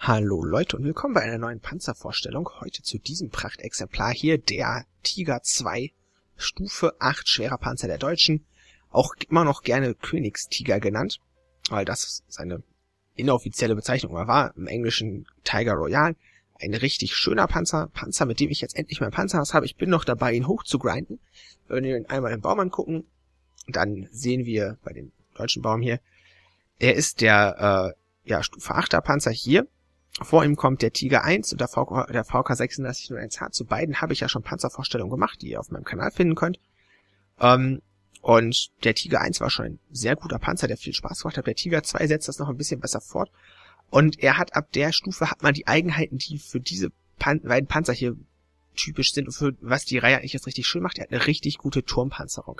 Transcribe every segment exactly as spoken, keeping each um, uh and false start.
Hallo Leute und willkommen bei einer neuen Panzervorstellung. Heute zu diesem Prachtexemplar hier, der Tiger zwei, Stufe acht, schwerer Panzer der Deutschen. Auch immer noch gerne Königstiger genannt, weil das seine inoffizielle Bezeichnung war, im Englischen Tiger Royal. Ein richtig schöner Panzer, Panzer, mit dem ich jetzt endlich mein Panzerhaus habe. Ich bin noch dabei, ihn hoch zu grinden. Wenn wir ihn einmal im Baum angucken, dann sehen wir bei dem deutschen Baum hier, er ist der äh, ja, Stufe achter Panzer hier. Vor ihm kommt der Tiger eins und der V K, der V K sechsunddreißig null eins H. Zu beiden habe ich ja schon Panzervorstellungen gemacht, die ihr auf meinem Kanal finden könnt. Ähm, und der Tiger eins war schon ein sehr guter Panzer, der viel Spaß gemacht hat. Der Tiger zwei setzt das noch ein bisschen besser fort. Und er hat ab der Stufe hat man die Eigenheiten, die für diese Pan beiden Panzer hier typisch sind und für was die Reihe eigentlich jetzt richtig schön macht. Er hat eine richtig gute Turmpanzerung.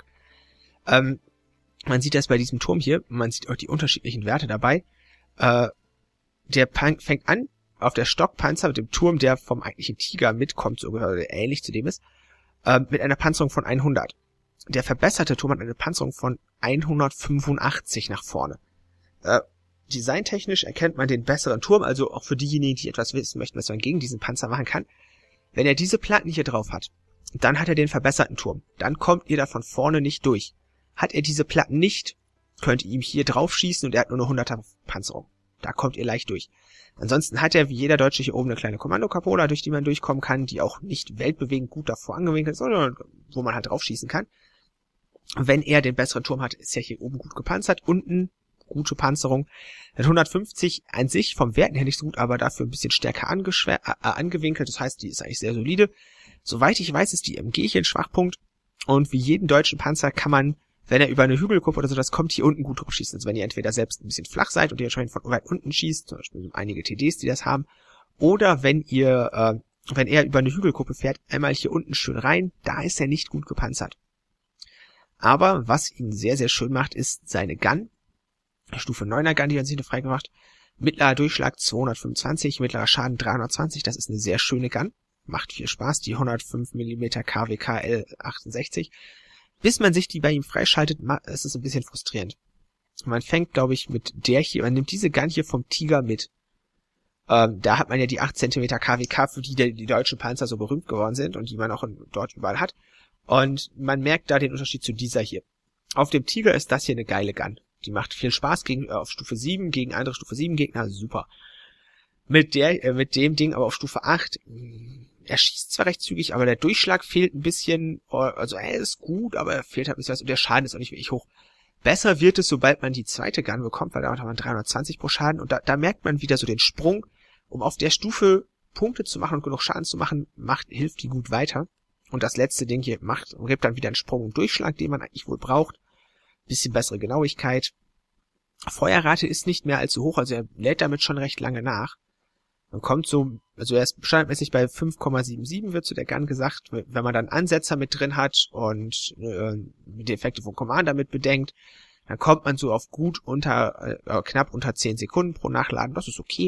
Ähm, man sieht das bei diesem Turm hier. Man sieht auch die unterschiedlichen Werte dabei. Äh, Der fängt an auf der Stockpanzer mit dem Turm, der vom eigentlichen Tiger mitkommt, so oder ähnlich zu dem ist, äh, mit einer Panzerung von hundert. Der verbesserte Turm hat eine Panzerung von hundertfünfundachtzig nach vorne. Äh, designtechnisch erkennt man den besseren Turm, also auch für diejenigen, die etwas wissen möchten, was man gegen diesen Panzer machen kann. Wenn er diese Platten hier drauf hat, dann hat er den verbesserten Turm. Dann kommt ihr da von vorne nicht durch. Hat er diese Platten nicht, könnt ihr ihm hier drauf schießen und er hat nur eine hunderter Panzerung. Da kommt ihr leicht durch. Ansonsten hat er wie jeder Deutsche hier oben eine kleine Kommandokapola, durch die man durchkommen kann, die auch nicht weltbewegend gut davor angewinkelt ist, sondern wo man halt drauf schießen kann. Wenn er den besseren Turm hat, ist er hier oben gut gepanzert. Unten gute Panzerung. Der hundertfünfzig an sich vom Werten her nicht so gut, aber dafür ein bisschen stärker äh, angewinkelt. Das heißt, die ist eigentlich sehr solide. Soweit ich weiß, ist die M G hier ein Schwachpunkt. Und wie jeden deutschen Panzer kann man, wenn er über eine Hügelkuppe oder so, das kommt hier unten gut drauf schießen. Also wenn ihr entweder selbst ein bisschen flach seid und ihr schon von weit unten schießt, zum Beispiel einige T Ds, die das haben, oder wenn ihr, äh, wenn er über eine Hügelkuppe fährt, einmal hier unten schön rein, da ist er nicht gut gepanzert. Aber was ihn sehr, sehr schön macht, ist seine Gun. Stufe neuner Gun, die hat sich frei gemacht. Mittlerer Durchschlag zweihundertfünfundzwanzig, mittlerer Schaden dreihundertzwanzig, das ist eine sehr schöne Gun. Macht viel Spaß, die hundertfünf Millimeter K W K L achtundsechzig. Bis man sich die bei ihm freischaltet, ist es ein bisschen frustrierend. Man fängt, glaube ich, mit der hier, man nimmt diese Gun hier vom Tiger mit. Ähm, da hat man ja die acht Zentimeter K W K, für die die, die deutschen Panzer so berühmt geworden sind und die man auch in, dort überall hat. Und man merkt da den Unterschied zu dieser hier. Auf dem Tiger ist das hier eine geile Gun. Die macht viel Spaß gegen, äh, auf Stufe sieben, gegen andere Stufe sieben Gegner, super. Mit der, äh, mit dem Ding aber auf Stufe acht, mh, er schießt zwar recht zügig, aber der Durchschlag fehlt ein bisschen, also er ist gut, aber er fehlt halt ein bisschen was und der Schaden ist auch nicht wirklich hoch. Besser wird es, sobald man die zweite Gun bekommt, weil da hat man dreihundertzwanzig pro Schaden und da, da merkt man wieder so den Sprung, um auf der Stufe Punkte zu machen und genug Schaden zu machen, macht, hilft die gut weiter. Und das letzte Ding hier macht, gibt dann wieder einen Sprung und Durchschlag, den man eigentlich wohl braucht. Bisschen bessere Genauigkeit. Feuerrate ist nicht mehr allzu hoch, also er lädt damit schon recht lange nach. Man kommt so, also er ist standardmäßig bei fünf Komma siebenundsiebzig, wird zu der Gun gesagt. Wenn man dann Ansetzer mit drin hat und äh, die Effekte von Commander mit bedenkt, dann kommt man so auf gut unter, äh, knapp unter zehn Sekunden pro Nachladen. Das ist okay.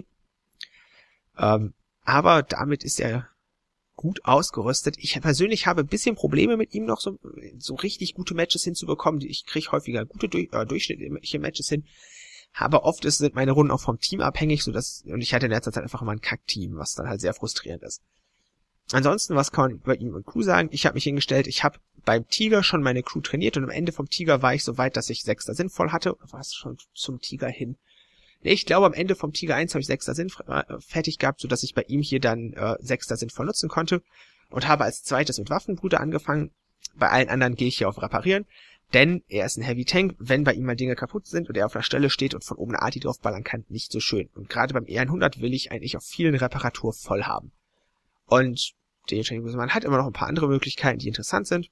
Ähm, aber damit ist er gut ausgerüstet. Ich persönlich habe ein bisschen Probleme mit ihm noch, so, so richtig gute Matches hinzubekommen. Ich kriege häufiger gute durch, äh, durchschnittliche Matches hin. Aber oft ist, sind meine Runden auch vom Team abhängig, so dass, und ich hatte in letzter Zeit einfach immer ein Kack-Team, was dann halt sehr frustrierend ist. Ansonsten, was kann man über ihn und Crew sagen? Ich habe mich hingestellt, ich habe beim Tiger schon meine Crew trainiert und am Ende vom Tiger war ich so weit, dass ich Sechster Sinn voll hatte. Oder war es schon zum Tiger hin? Nee, ich glaube, am Ende vom Tiger eins habe ich Sechster Sinn äh, fertig gehabt, so dass ich bei ihm hier dann äh, Sechster Sinn voll nutzen konnte und habe als zweites mit Waffenbrüder angefangen. Bei allen anderen gehe ich hier auf Reparieren. Denn er ist ein Heavy Tank, wenn bei ihm mal Dinge kaputt sind und er auf der Stelle steht und von oben eine Arti draufballern kann, nicht so schön. Und gerade beim E hundert will ich eigentlich auf vielen Reparatur voll haben. Und man hat immer noch ein paar andere Möglichkeiten, die interessant sind.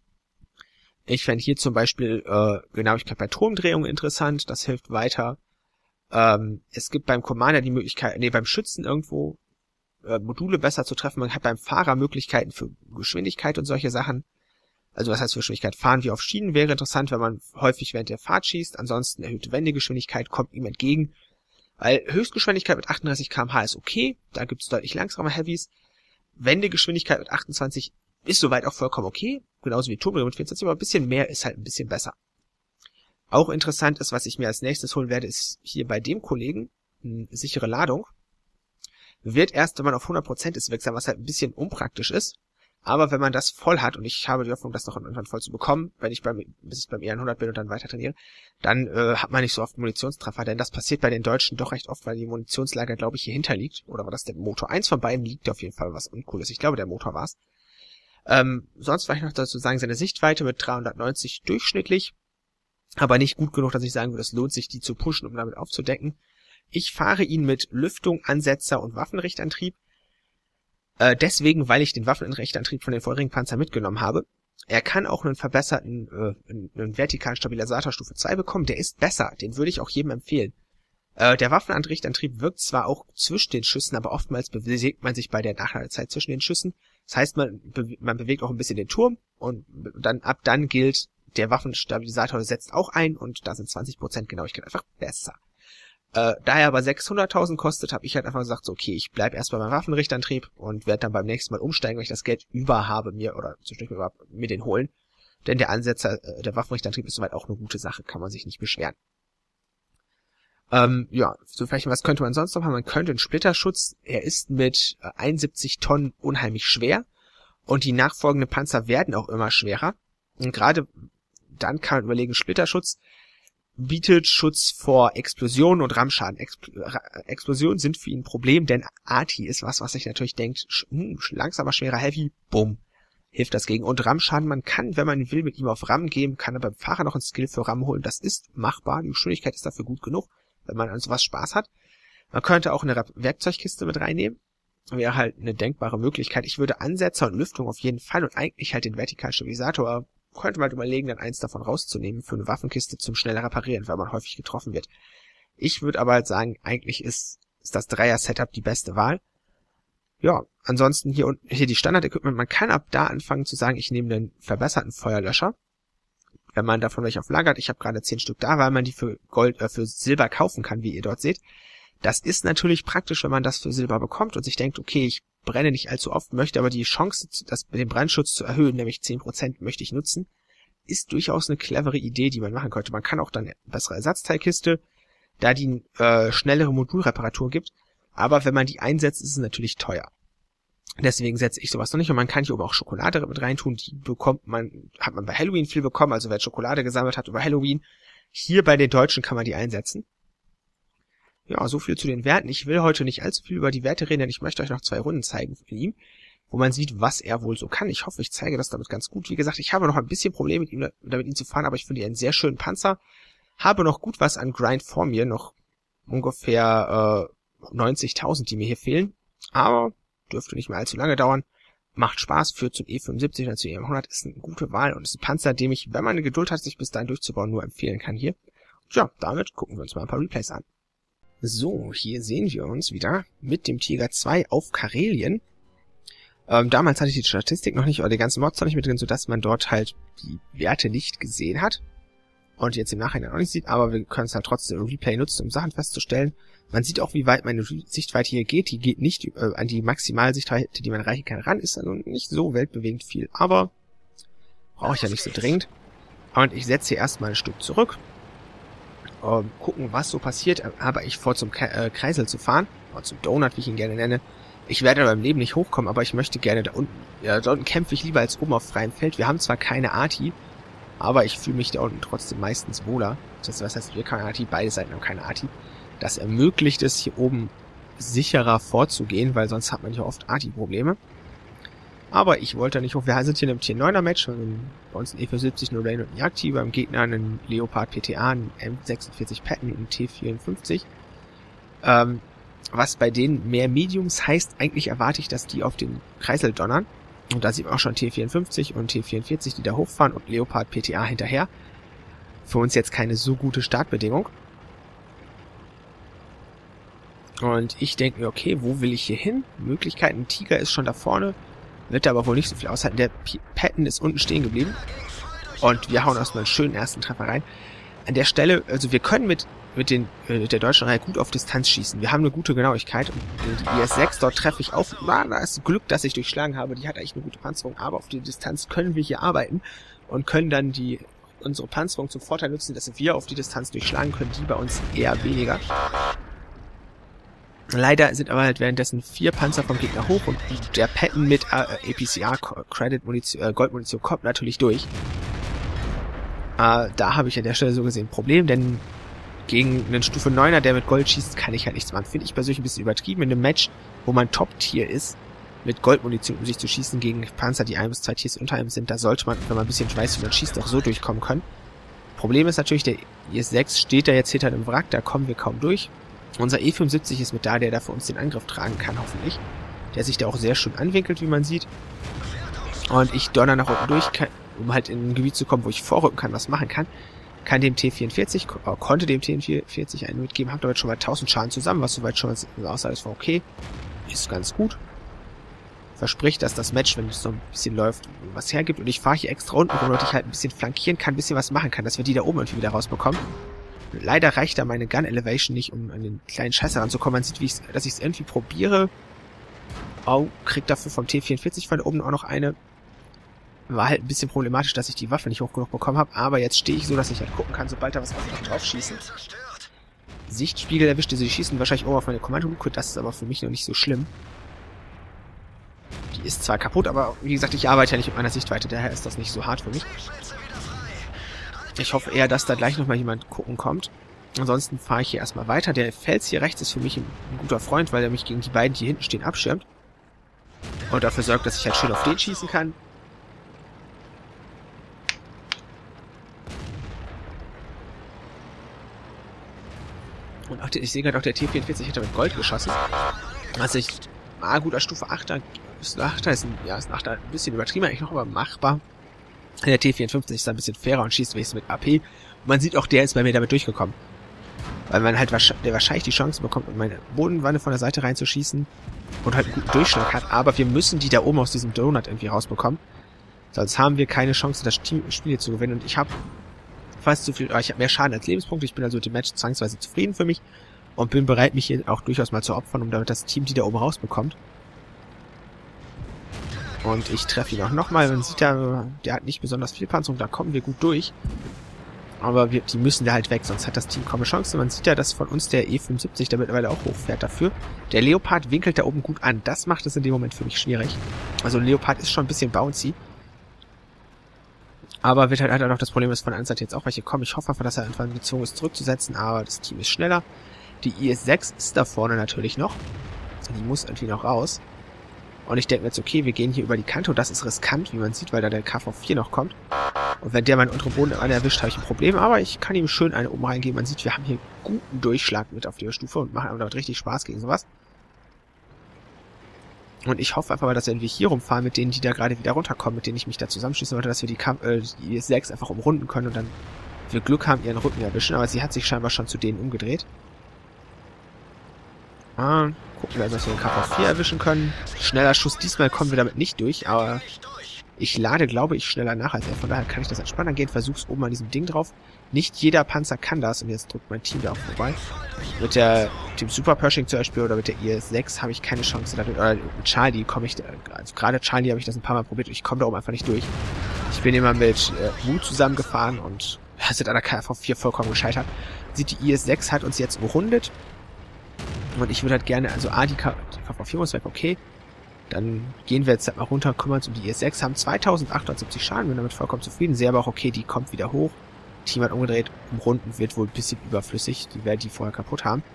Ich fände hier zum Beispiel äh, Genauigkeit bei Turmdrehungen interessant, das hilft weiter. Ähm, es gibt beim Commander die Möglichkeit, nee, beim Schützen irgendwo äh, Module besser zu treffen. Man hat beim Fahrer Möglichkeiten für Geschwindigkeit und solche Sachen. Also was heißt für Geschwindigkeit? Fahren wie auf Schienen wäre interessant, wenn man häufig während der Fahrt schießt. Ansonsten erhöhte Wendegeschwindigkeit kommt ihm entgegen. Weil Höchstgeschwindigkeit mit achtunddreißig Kilometer pro Stunde ist okay. Da gibt es deutlich langsamere Heavys. Wendegeschwindigkeit mit achtundzwanzig ist soweit auch vollkommen okay. Genauso wie Turbo mit vierundzwanzig, aber ein bisschen mehr ist halt ein bisschen besser. Auch interessant ist, was ich mir als nächstes holen werde, ist hier bei dem Kollegen eine sichere Ladung. wird erst, wenn man auf hundert Prozent ist, wirksam, was halt ein bisschen unpraktisch ist. Aber wenn man das voll hat, und ich habe die Hoffnung, das noch irgendwann voll zu bekommen, wenn ich beim, bis ich beim E hundert bin und dann weiter trainiere, dann äh, hat man nicht so oft Munitionstreffer, denn das passiert bei den Deutschen doch recht oft, weil die Munitionslager, glaube ich, hier hinter liegt. Oder war das der Motor? Eins von beiden liegt auf jeden Fall, was uncool ist. Ich glaube, der Motor war's. Ähm, sonst war ich noch dazu sagen, seine Sichtweite mit dreihundertneunzig durchschnittlich, aber nicht gut genug, dass ich sagen würde, es lohnt sich, die zu pushen, um damit aufzudecken. Ich fahre ihn mit Lüftung, Ansetzer und Waffenrichtantrieb. Äh, deswegen, weil ich den Waffenrichtantrieb von den vorherigen Panzern mitgenommen habe. Er kann auch einen verbesserten, äh, einen, einen vertikalen Stabilisator Stufe zwei bekommen. Der ist besser. Den würde ich auch jedem empfehlen. Äh, der Waffenrichtantrieb wirkt zwar auch zwischen den Schüssen, aber oftmals bewegt man sich bei der Nachladezeit zwischen den Schüssen. Das heißt, man, be man bewegt auch ein bisschen den Turm und dann ab dann gilt, der Waffenstabilisator setzt auch ein und da sind zwanzig Prozent Genauigkeit einfach besser. Äh, da er aber sechshunderttausend kostet, habe ich halt einfach gesagt, so, okay, ich bleib erst bei meinem Waffenrichtantrieb und werde dann beim nächsten Mal umsteigen, wenn ich das Geld über habe, mir oder zwischendurch mir, mir den holen. Denn der Ansetzer, äh, der Waffenrichtantrieb ist soweit auch eine gute Sache, kann man sich nicht beschweren. Ähm, ja, so vielleicht, was könnte man sonst noch haben? Man könnte einen Splitterschutz, er ist mit äh, einundsiebzig Tonnen unheimlich schwer und die nachfolgenden Panzer werden auch immer schwerer. Und gerade dann kann man überlegen, Splitterschutz bietet Schutz vor Explosionen und Rammschaden. Expl Explosionen sind für ihn ein Problem, denn A T I ist was, was sich natürlich denkt, sch hm, langsamer, schwerer Heavy, bumm, hilft das gegen. Und Rammschaden, man kann, wenn man will, mit ihm auf Ram gehen, kann er beim Fahrer noch einen Skill für Ram holen. Das ist machbar, die Geschwindigkeit ist dafür gut genug, wenn man an sowas Spaß hat. Man könnte auch eine Werkzeugkiste mit reinnehmen. Wäre halt eine denkbare Möglichkeit. Ich würde Ansetzer und Lüftung auf jeden Fall und eigentlich halt den vertikalen Stabilisator, könnte man halt überlegen, dann eins davon rauszunehmen für eine Waffenkiste zum schneller Reparieren, weil man häufig getroffen wird. Ich würde aber halt sagen, eigentlich ist, ist das Dreier-Setup die beste Wahl. Ja, ansonsten hier unten, hier die Standard-Equipment, man kann ab da anfangen zu sagen, ich nehme den verbesserten Feuerlöscher, wenn man davon welche auf Lager hat. Ich habe gerade zehn Stück da, weil man die für Gold, äh, für Silber kaufen kann, wie ihr dort seht. Das ist natürlich praktisch, wenn man das für Silber bekommt und sich denkt, okay, ich brenne nicht allzu oft, möchte aber die Chance, das, den Brandschutz zu erhöhen, nämlich zehn Prozent möchte ich nutzen, ist durchaus eine clevere Idee, die man machen könnte. Man kann auch dann eine bessere Ersatzteilkiste, da die äh, schnellere Modulreparatur gibt, aber wenn man die einsetzt, ist es natürlich teuer. Deswegen setze ich sowas noch nicht und man kann hier oben auch Schokolade mit reintun, die bekommt man, hat man bei Halloween viel bekommen, also wer Schokolade gesammelt hat über Halloween, hier bei den Deutschen kann man die einsetzen. Ja, so viel zu den Werten. Ich will heute nicht allzu viel über die Werte reden, denn ich möchte euch noch zwei Runden zeigen von ihm, wo man sieht, was er wohl so kann. Ich hoffe, ich zeige das damit ganz gut. Wie gesagt, ich habe noch ein bisschen Probleme mit ihm, damit ihn zu fahren, aber ich finde ihn einen sehr schönen Panzer. Habe noch gut was an Grind vor mir, noch ungefähr äh, neunzigtausend, die mir hier fehlen. Aber dürfte nicht mehr allzu lange dauern. Macht Spaß, führt zum E fünfundsiebzig oder zum E hundert, ist eine gute Wahl und ist ein Panzer, dem ich, wenn man eine Geduld hat, sich bis dahin durchzubauen, nur empfehlen kann hier. Und ja, damit gucken wir uns mal ein paar Replays an. So, hier sehen wir uns wieder mit dem Tiger zwei auf Karelien. Ähm, damals hatte ich die Statistik noch nicht, oder die ganzen Mods noch nicht mit drin, sodass man dort halt die Werte nicht gesehen hat. Und jetzt im Nachhinein auch nicht sieht, aber wir können es halt trotzdem im Replay nutzen, um Sachen festzustellen. Man sieht auch, wie weit meine Sichtweite hier geht. Die geht nicht äh, an die Maximalsichtweite, die man erreichen kann, ran. Ist also nicht so weltbewegend viel, aber brauche ich ja nicht so dringend. Und ich setze hier erstmal ein Stück zurück. Ähm, gucken, was so passiert. Aber ich vor zum Ke äh, Kreisel zu fahren, oder zum Donut, wie ich ihn gerne nenne. Ich werde da beim Leben nicht hochkommen, aber ich möchte gerne da unten. Ja, da unten kämpfe ich lieber als oben auf freiem Feld. Wir haben zwar keine Arti, aber ich fühle mich da unten trotzdem meistens wohler. Das heißt, wir haben keine Arti, beide Seiten haben keine Arti. Das ermöglicht es, hier oben sicherer vorzugehen, weil sonst hat man hier oft Arti-Probleme. Aber ich wollte nicht hoch. Wir sind hier in einem Tier neuner Match. Bei uns ein E fünfundsiebzig, eine Rain und ein Jagdti. Beim Gegner einen Leopard P T A, einen M sechsundvierzig Patton und einen T vierundfünfzig. Ähm, was bei denen mehr Mediums heißt, eigentlich erwarte ich, dass die auf den Kreisel donnern. Und da sieht man auch schon T vierundfünfzig und T vierundvierzig, die da hochfahren und Leopard P T A hinterher. Für uns jetzt keine so gute Startbedingung. Und ich denke mir, okay, wo will ich hier hin? Möglichkeiten, Tiger ist schon da vorne, wird da aber wohl nicht so viel aushalten. Der P Patton ist unten stehen geblieben. Und wir hauen erstmal einen schönen ersten Treffer rein. An der Stelle, also wir können mit mit, den, äh, mit der deutschen Reihe gut auf Distanz schießen. Wir haben eine gute Genauigkeit. Und die I S sechs, dort treffe ich auf. Na, da ist Glück, dass ich durchschlagen habe. Die hat eigentlich eine gute Panzerung. Aber auf die Distanz können wir hier arbeiten und können dann die unsere Panzerung zum Vorteil nutzen, dass wir auf die Distanz durchschlagen können. Die bei uns eher weniger. Leider sind aber halt währenddessen vier Panzer vom Gegner hoch und der Patton mit äh, A P C R-Credit-Munition, äh, Goldmunition kommt natürlich durch. Äh, da habe ich an der Stelle so gesehen ein Problem, denn gegen einen Stufe neuner, der mit Gold schießt, kann ich halt nichts machen. Finde ich persönlich ein bisschen übertrieben in einem Match, wo man Top-Tier ist, mit Goldmunition um sich zu schießen gegen Panzer, die ein bis zwei Tiers unter einem sind. Da sollte man, wenn man ein bisschen weiß, wie man schießt, auch so durchkommen können. Problem ist natürlich, der I S sechs steht da jetzt hinter dem Wrack, da kommen wir kaum durch. Unser E fünfundsiebzig ist mit da, der da für uns den Angriff tragen kann, hoffentlich. Der sich da auch sehr schön anwinkelt, wie man sieht. Und ich donner nach unten durch, kann, um halt in ein Gebiet zu kommen, wo ich vorrücken kann, was machen kann. Kann dem T vierundvierzig, äh, konnte dem T vierundvierzig einen mitgeben, hab damit schon mal tausend Schaden zusammen, was soweit schon mal aussah, das war okay. Ist ganz gut. Verspricht, dass das Match, wenn es so ein bisschen läuft, was hergibt. Und ich fahre hier extra unten rum, damit ich halt ein bisschen flankieren kann, ein bisschen was machen kann, dass wir die da oben irgendwie wieder rausbekommen. Leider reicht da meine Gun Elevation nicht, um an den kleinen Scheiß heranzukommen. Man sieht, wie ich's, dass ich es irgendwie probiere. Oh, kriegt dafür vom T vierundvierzig von oben auch noch eine. War halt ein bisschen problematisch, dass ich die Waffe nicht hoch genug bekommen habe. Aber jetzt stehe ich so, dass ich halt gucken kann, sobald da was auf mich drauf schießen. Sichtspiegel erwischte sie, schießen wahrscheinlich oben auf meine Kommandoluke. Das ist aber für mich noch nicht so schlimm. Die ist zwar kaputt, aber wie gesagt, ich arbeite ja nicht mit meiner Sichtweite. Daher ist das nicht so hart für mich. Ich hoffe eher, dass da gleich nochmal jemand gucken kommt. Ansonsten fahre ich hier erstmal weiter. Der Fels hier rechts ist für mich ein, ein guter Freund, weil er mich gegen die beiden, die hier hinten stehen, abschirmt. Und dafür sorgt, dass ich halt schön auf den schießen kann. Und auch der, ich sehe gerade auch, der T vierundvierzig hat mit Gold geschossen. Also ich, ah gut, als Stufe achter, ist ein achter, ist ein, ja, ist ein achter, ein bisschen übertrieben eigentlich noch, aber machbar. Der T vierundfünfzig ist ein bisschen fairer und schießt wenigstens mit A P. Und man sieht auch, der ist bei mir damit durchgekommen. Weil man halt der wahrscheinlich die Chance bekommt, in meine Bodenwanne von der Seite reinzuschießen und halt einen guten Durchschlag hat. Aber wir müssen die da oben aus diesem Donut irgendwie rausbekommen. Sonst haben wir keine Chance, das Spiel hier zu gewinnen. Und ich habe fast so viel, ich habe mehr Schaden als Lebenspunkte. Ich bin also mit dem Match zwangsweise zufrieden für mich und bin bereit, mich hier auch durchaus mal zu opfern, um damit das Team die da oben rausbekommt. Und ich treffe ihn auch nochmal. Man sieht ja, der hat nicht besonders viel Panzerung, da kommen wir gut durch. Aber wir, die müssen da halt weg, sonst hat das Team kaum eine Chance. Man sieht ja, dass von uns der E fünfundsiebzig da mittlerweile auch hochfährt dafür. Der Leopard winkelt da oben gut an. Das macht es in dem Moment für mich schwierig. Also Leopard ist schon ein bisschen bouncy. Aber wird halt, halt auch noch das Problem, dass von der Anzahl jetzt auch welche kommen. Ich hoffe einfach, dass er einfach gezwungen ist zurückzusetzen, aber das Team ist schneller. Die I S sechs ist da vorne natürlich noch. Die muss irgendwie noch raus. Und ich denke mir jetzt, okay, wir gehen hier über die Kante und das ist riskant, wie man sieht, weil da der K V vier noch kommt. Und wenn der meinen unteren Boden erwischt, habe ich ein Problem. Aber ich kann ihm schön eine oben reingeben. Man sieht, wir haben hier guten Durchschlag mit auf der Stufe und machen damit richtig Spaß gegen sowas. Und ich hoffe einfach mal, dass wenn wir hier rumfahren mit denen, die da gerade wieder runterkommen, mit denen ich mich da zusammenschießen wollte, dass wir die, Kamp äh, die I S sechs einfach umrunden können und dann wir Glück haben, ihren Rücken erwischen. Aber sie hat sich scheinbar schon zu denen umgedreht. Ah, gucken wir also, dass wir den K V vier erwischen können. Schneller Schuss, diesmal kommen wir damit nicht durch, aber ich lade, glaube ich, schneller nach als er. Von daher kann ich das entspannter gehen. Versuch's oben an diesem Ding drauf. Nicht jeder Panzer kann das und jetzt drückt mein Team da auch vorbei. Mit der dem Super Pershing zum Beispiel oder mit der I S sechs habe ich keine Chance. Oder mit Charlie komme ich, also gerade Charlie habe ich das ein paar Mal probiert und ich komme da oben einfach nicht durch. Ich bin immer mit äh, Wut zusammengefahren und ja, sind an der K V vier vollkommen gescheitert. Sieht, die I S sechs hat uns jetzt umrundet. Und ich würde halt gerne, also A, die K V vier muss weg, okay. Dann gehen wir jetzt halt mal runter, kümmern uns um die I S sechs, haben zweitausendachthundertsiebzig Schaden, bin damit vollkommen zufrieden, sehe aber auch, okay, die kommt wieder hoch. Team hat umgedreht, umrunden wird wohl ein bisschen überflüssig, die werden die vorher kaputt haben.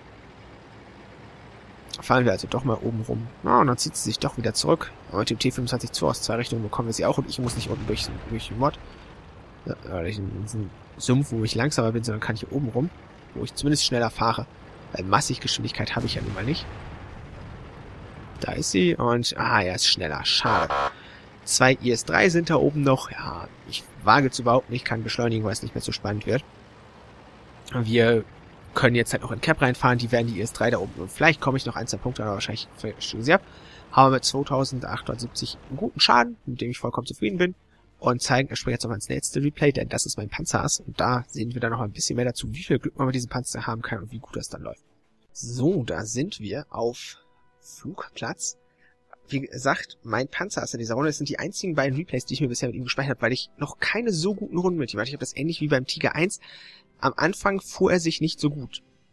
Fahren wir also doch mal oben rum. Na, und dann zieht sie sich doch wieder zurück. Aber mit dem T fünfundzwanzig zwei aus zwei Richtungen bekommen wir sie auch und ich muss nicht unten durch, durch den Mod. Ja, durch einen Sumpf, wo ich langsamer bin, sondern kann ich hier oben rum, wo ich zumindest schneller fahre. Weil massig Geschwindigkeit habe ich ja nun mal nicht. Da ist sie und, ah, er ist schneller. Schade. Zwei I S drei sind da oben noch. Ja, ich wage zu behaupten, ich kann beschleunigen, weil es nicht mehr so spannend wird. Wir können jetzt halt noch in Cap reinfahren. Die werden die I S drei da oben. Und vielleicht komme ich noch ein, zwei Punkte, aber wahrscheinlich sehr. Haben wir mit zweitausendachthundertsiebzig einen guten Schaden, mit dem ich vollkommen zufrieden bin. Und zeigen, ich springe jetzt noch mal ins nächste Replay, denn das ist mein Panzerass. Und da sehen wir dann noch ein bisschen mehr dazu, wie viel Glück man mit diesem Panzer haben kann und wie gut das dann läuft. So, da sind wir auf Flugplatz. Wie gesagt, mein Panzerass in dieser Runde, das sind die einzigen beiden Replays, die ich mir bisher mit ihm gespeichert habe, weil ich noch keine so guten Runden mit ihm hatte. Ich habe das ähnlich wie beim Tiger eins. Am Anfang fuhr er sich nicht so gut.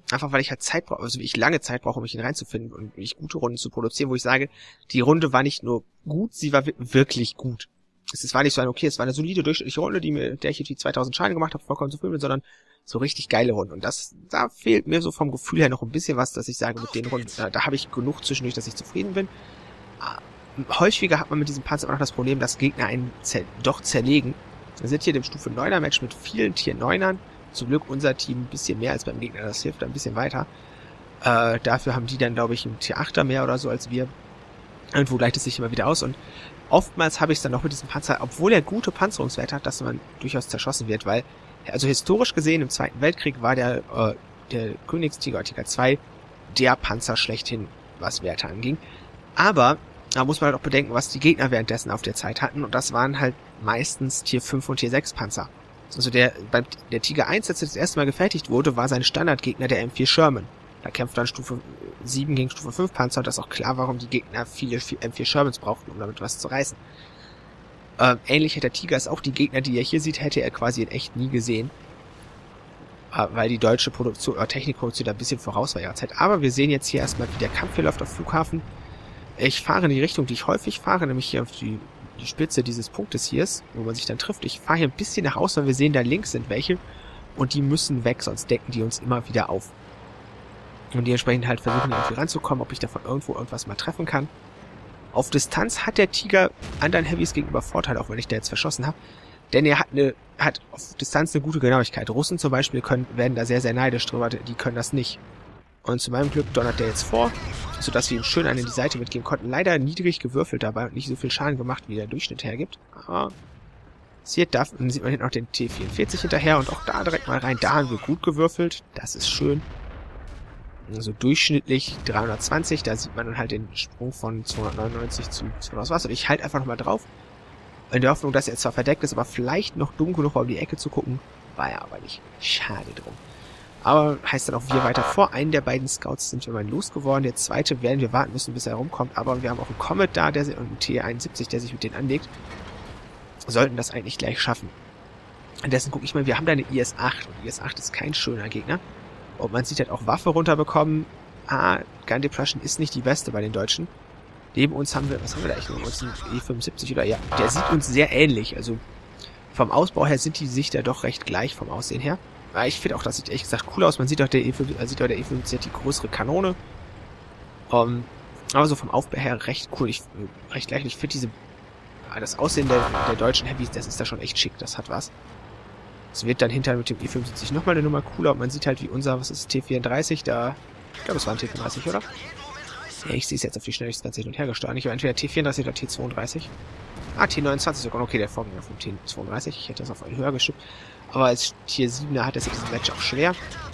Einfach weil ich halt Zeit brauche, also wie ich lange Zeit brauche, um mich ihn reinzufinden und mich gute Runden zu produzieren, wo ich sage, die Runde war nicht nur gut, sie war wirklich gut. Es war nicht so ein, okay, es war eine solide, durchschnittliche Runde, die mir, der ich die zweitausend Schaden gemacht habe, vollkommen zufrieden bin, sondern so richtig geile Runden. Und das, da fehlt mir so vom Gefühl her noch ein bisschen was, dass ich sage, mit den Runden, da, da habe ich genug zwischendurch, dass ich zufrieden bin. Häufiger hat man mit diesem Panzer auch noch das Problem, dass Gegner einen zer doch zerlegen. Wir sind hier im Stufe neuner Match mit vielen Tier neunern. Zum Glück unser Team ein bisschen mehr als beim Gegner, das hilft ein bisschen weiter. Äh, dafür haben die dann, glaube ich, einen Tier achter mehr oder so als wir. Irgendwo gleicht es sich immer wieder aus und oftmals habe ich es dann noch mit diesem Panzer, obwohl er gute Panzerungswerte hat, dass man durchaus zerschossen wird, weil, also historisch gesehen im Zweiten Weltkrieg war der, äh, der Königstiger, Tiger zwei, der Panzer schlechthin, was Werte anging. Aber da muss man halt auch bedenken, was die Gegner währenddessen auf der Zeit hatten und das waren halt meistens Tier fünf und Tier sechs Panzer. Also der, beim, der Tiger eins, als er das erste Mal gefertigt wurde, war sein Standardgegner der M vier Sherman. Da kämpft dann Stufe sieben gegen Stufe fünf Panzer und das ist auch klar, warum die Gegner viele M vier Shermans brauchten, um damit was zu reißen. Ähm, ähnlich hätte der Tiger ist auch die Gegner, die er hier sieht, hätte er quasi in echt nie gesehen. Äh, weil die deutsche Produktion, oder Technikproduktion da ein bisschen voraus war ihrer Zeit. Aber wir sehen jetzt hier erstmal, wie der Kampf hier läuft auf Flughafen. Ich fahre in die Richtung, die ich häufig fahre, nämlich hier auf die, die Spitze dieses Punktes hier ist, wo man sich dann trifft. Ich fahre hier ein bisschen nach außen, weil wir sehen, da links sind welche und die müssen weg, sonst decken die uns immer wieder auf. Und dementsprechend halt versuchen, irgendwie ranzukommen, ob ich davon irgendwo irgendwas mal treffen kann. Auf Distanz hat der Tiger anderen Heavys gegenüber Vorteil, auch wenn ich da jetzt verschossen habe. Denn er hat eine, hat auf Distanz eine gute Genauigkeit. Russen zum Beispiel können, werden da sehr, sehr neidisch drüber, die können das nicht. Und zu meinem Glück donnert der jetzt vor, sodass wir ihm schön einen in die Seite mitgeben konnten. Leider niedrig gewürfelt dabei und nicht so viel Schaden gemacht, wie der Durchschnitt hergibt. Aber hier darf, dann sieht man hinten noch den T vierundvierzig hinterher und auch da direkt mal rein. Da haben wir gut gewürfelt. Das ist schön. Also durchschnittlich dreihundertzwanzig. Da sieht man dann halt den Sprung von zweihundertneunundneunzig zu zweihundert was. Und ich halte einfach nochmal drauf. In der Hoffnung, dass er zwar verdeckt ist, aber vielleicht noch dumm genug war, um die Ecke zu gucken. War er aber nicht. Schade drum. Aber heißt dann auch wir weiter vor. Einen der beiden Scouts sind wir mal losgeworden. Der zweite werden wir warten müssen, bis er herumkommt. Aber wir haben auch einen Comet da der, und einen T einundsiebzig, der sich mit denen anlegt. Sollten das eigentlich gleich schaffen. Und dessen gucke ich mal, wir haben da eine I S acht. Und I S acht ist kein schöner Gegner. Und man sieht halt auch Waffe runterbekommen. Ah, Gun Depression ist nicht die beste bei den Deutschen. Neben uns haben wir, was haben wir da eigentlich neben uns? Ein E fünfundsiebzig oder ja. Der sieht uns sehr ähnlich. Also vom Ausbau her sind die sich da doch recht gleich vom Aussehen her. Ich finde auch, das sieht ehrlich gesagt cool aus. Man sieht auch, der E fünfundsiebzig, sieht auch der E fünfundsiebzig die größere Kanone. Um, aber so vom Aufbau her recht cool. Ich, recht gleich. Ich finde diese, das Aussehen der, der deutschen Heavys, das ist da schon echt schick. Das hat was. Es wird dann hinterher mit dem E fünfundsiebzig nochmal eine Nummer cooler. Und man sieht halt, wie unser, was ist T vierunddreißig, da, ich glaube, es war ein T vierunddreißig, oder? Ja, ich sehe es jetzt auf die Schnelle, ich das Ganze hin und her gesteuert. Ich war entweder T vierunddreißig oder T zweiunddreißig. Ah, T neunundzwanzig sogar. Okay, der Vorgänger vom T zweiunddreißig. Ich hätte das auf einen höher geschippt. Aber als Tier siebener hat es sich dieses Match auch schwer.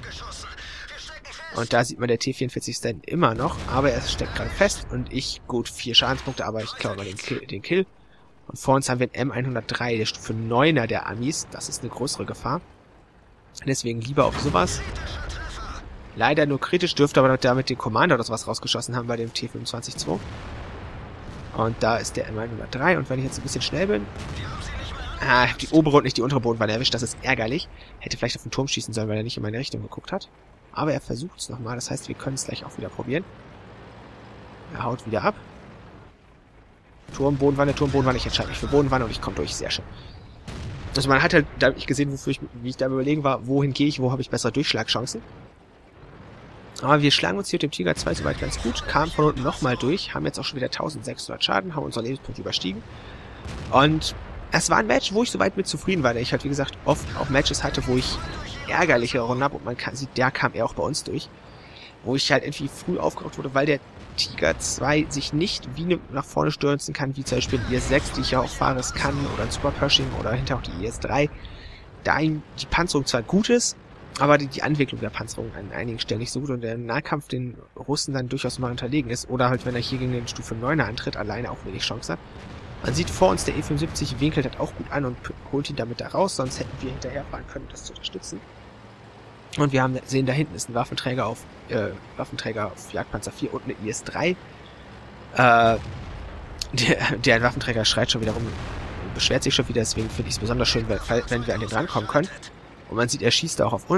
Und da sieht man der T vierundvierzig Stand immer noch. Aber er steckt gerade fest. Und ich, gut, vier Schadenspunkte, aber ich glaube mal den Kill, den Kill. Und vor uns haben wir einen M hundertdrei, der Stufe neuner der Amis. Das ist eine größere Gefahr. Deswegen lieber auf sowas. Leider nur kritisch, dürfte aber damit den Commander oder sowas rausgeschossen haben bei dem T fünfundzwanzig zwei. Und da ist der M hundertdrei. Und wenn ich jetzt ein bisschen schnell bin... Ah, ich habe die obere und nicht die untere Bodenwanne erwischt. Das ist ärgerlich. Hätte vielleicht auf den Turm schießen sollen, weil er nicht in meine Richtung geguckt hat. Aber er versucht es nochmal. Das heißt, wir können es gleich auch wieder probieren. Er haut wieder ab. Turm, Bodenwanne, Turm, Bodenwanne. Ich entscheide mich für Bodenwanne und ich komme durch. Sehr schön. Also man hat halt da ich gesehen, wofür ich, wie ich da überlegen war, wohin gehe ich, wo habe ich bessere Durchschlagchancen. Aber wir schlagen uns hier mit dem Tiger zwei soweit ganz gut. Kamen von unten nochmal durch. Haben jetzt auch schon wieder tausendsechshundert Schaden. Haben unseren Lebenspunkt überstiegen. Und es war ein Match, wo ich soweit mit zufrieden war. Da ich halt, wie gesagt, oft auch Matches hatte, wo ich ärgerliche Runden habe. Und man kann, sieht, der kam er auch bei uns durch. Wo ich halt irgendwie früh aufgerückt wurde, weil der Tiger zwei sich nicht wie ne, nach vorne stürzen kann, wie zum Beispiel die I S sechs, die ich ja auch fahre, es kann, oder ein Super Pershing oder hinter auch die I S drei. Da ihm die Panzerung zwar gut ist, aber die, die Anwicklung der Panzerung an einigen Stellen nicht so gut und der Nahkampf den Russen dann durchaus mal unterlegen ist. Oder halt, wenn er hier gegen den Stufe neuner antritt, alleine auch wenig Chance hat. Man sieht vor uns, der E fünfundsiebzig winkelt das auch gut an und holt ihn damit da raus, sonst hätten wir hinterherfahren können, das zu unterstützen. Und wir haben sehen, da hinten ist ein Waffenträger auf äh, Waffenträger auf Jagdpanzer vier und eine I S drei. Äh, der, der Waffenträger schreit schon wieder rum, beschwert sich schon wieder, deswegen finde ich es besonders schön, wenn, wenn wir an den rankommen können. Und man sieht, er schießt auch auf uns.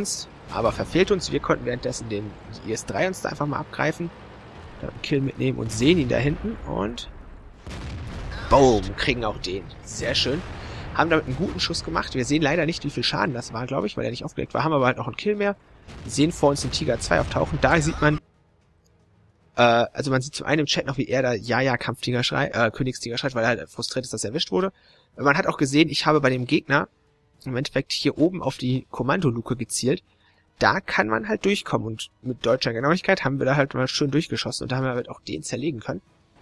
aber verfehlt uns. Wir konnten währenddessen den I S drei uns da einfach mal abgreifen, dann einen Kill mitnehmen und sehen ihn da hinten und boom, kriegen auch den. Sehr schön. Haben damit einen guten Schuss gemacht. Wir sehen leider nicht, wie viel Schaden das war, glaube ich, weil er nicht aufgelegt war. Haben aber halt noch einen Kill mehr. Wir sehen vor uns den Tiger zwei auftauchen. Da sieht man, äh, also man sieht zum einen im Chat noch, wie er da Ja-Ja-Kampftiger schreit, äh, Königstiger schreit, weil er halt frustriert ist, dass er erwischt wurde. Man hat auch gesehen, ich habe bei dem Gegner im Endeffekt hier oben auf die Kommandoluke gezielt. Da kann man halt durchkommen und mit deutscher Genauigkeit haben wir da halt mal schön durchgeschossen und da haben wir halt auch den zerlegen können.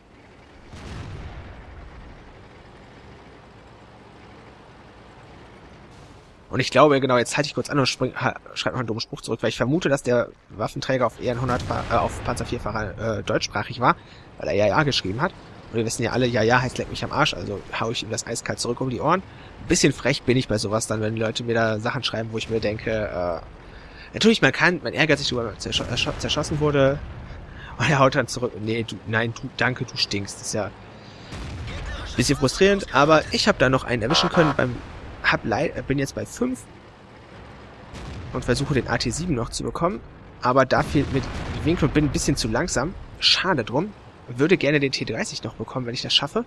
Und ich glaube, genau, jetzt halte ich kurz an und spring, ha, schreibe noch einen dummen Spruch zurück, weil ich vermute, dass der Waffenträger auf E N hundert, äh, auf Panzer vier Fahrer äh, deutschsprachig war, weil er Ja-Ja geschrieben hat. Und wir wissen ja alle, Ja-Ja heißt leck mich am Arsch, also hau ich ihm das eiskalt zurück um die Ohren. Ein bisschen frech bin ich bei sowas dann, wenn die Leute mir da Sachen schreiben, wo ich mir denke, äh, natürlich, man kann, man ärgert sich darüber, wenn man zersch zerschossen wurde, und er haut dann zurück, nee, du, nein, du, danke, du stinkst. Das ist ja ein bisschen frustrierend, aber ich habe da noch einen erwischen können beim Hab leid, bin jetzt bei fünf und versuche den A T sieben noch zu bekommen, aber da fehlt mir die Winkel und bin ein bisschen zu langsam. Schade drum. Würde gerne den T dreißig noch bekommen, wenn ich das schaffe.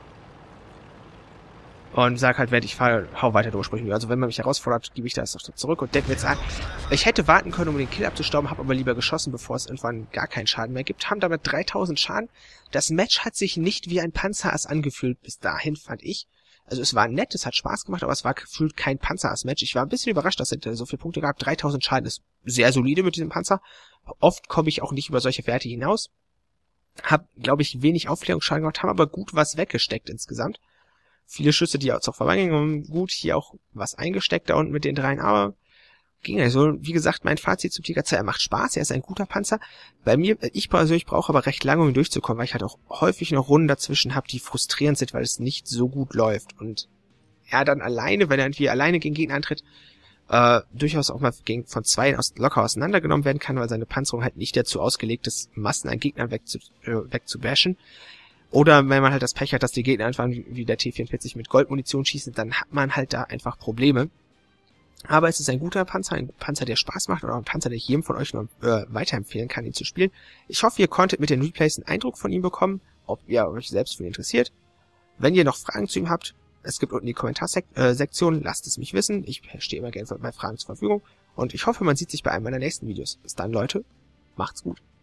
Und sag halt, während ich fahre, hau weiter durch. Also wenn man mich herausfordert, gebe ich das doch zurück und denke mir jetzt an, ich hätte warten können, um den Kill abzustauben, habe aber lieber geschossen, bevor es irgendwann gar keinen Schaden mehr gibt. Haben damit dreitausend Schaden. Das Match hat sich nicht wie ein Panzerass angefühlt bis dahin, fand ich. Also es war nett, es hat Spaß gemacht, aber es war gefühlt kein Panzerass-Match. Ich war ein bisschen überrascht, dass er so viele Punkte gab. dreitausend Schaden ist sehr solide mit diesem Panzer. Oft komme ich auch nicht über solche Werte hinaus. Hab, glaube ich, wenig Aufklärungsschaden gemacht, haben aber gut was weggesteckt insgesamt. Viele Schüsse, die auch vorbeigingen, gut, hier auch was eingesteckt da unten mit den dreien, aber ging also. Wie gesagt, mein Fazit zum Tiger zwei, er macht Spaß, er ist ein guter Panzer. Bei mir, ich persönlich brauche aber recht lange, um durchzukommen, weil ich halt auch häufig noch Runden dazwischen habe, die frustrierend sind, weil es nicht so gut läuft. Und er dann alleine, wenn er irgendwie alleine gegen Gegner antritt, äh, durchaus auch mal gegen, von zwei aus, locker auseinandergenommen werden kann, weil seine Panzerung halt nicht dazu ausgelegt ist, Massen an Gegnern wegzu, äh, wegzubashen. Oder wenn man halt das Pech hat, dass die Gegner einfach wie der T vierundvierzig mit Goldmunition schießen, dann hat man halt da einfach Probleme. Aber es ist ein guter Panzer, ein Panzer, der Spaß macht, oder ein Panzer, den ich jedem von euch noch äh, weiterempfehlen kann, ihn zu spielen. Ich hoffe, ihr konntet mit den Replays einen Eindruck von ihm bekommen, ob ihr euch selbst für ihn interessiert. Wenn ihr noch Fragen zu ihm habt, es gibt unten die Kommentarsektion, lasst es mich wissen. Ich stehe immer gerne bei Fragen zur Verfügung. Und ich hoffe, man sieht sich bei einem meiner nächsten Videos. Bis dann, Leute. Macht's gut.